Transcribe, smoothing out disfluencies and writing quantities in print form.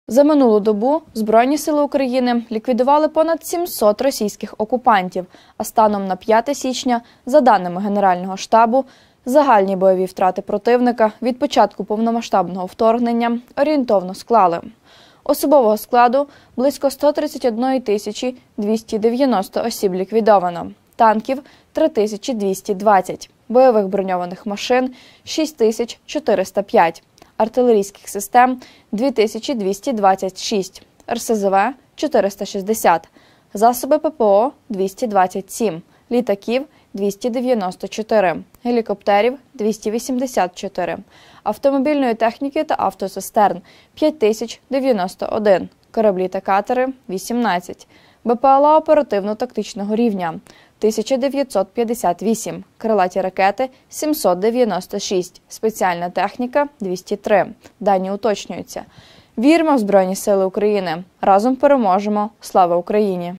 За минулу добу Збройні сили України ліквідували понад 700 російських окупантів, а станом на 5 січня, за даними Генерального штабу, загальні бойові втрати противника від початку повномасштабного вторгнення орієнтовно склали. Особового складу – близько 131 тисячі 290 осіб ліквідовано, танків – 3220, бойових броньованих машин – 6405, артилерійських систем – 2226, РСЗВ – 460, засоби ППО – 227, літаків – 294, гелікоптерів – 284, автомобільної техніки та автоцистерн – 5091, кораблі та катери – 18, БПЛА оперативно-тактичного рівня – 1958, крилаті ракети – 796, спеціальна техніка – 203. Дані уточнюються. Віримо в Збройні сили України. Разом переможемо. Слава Україні!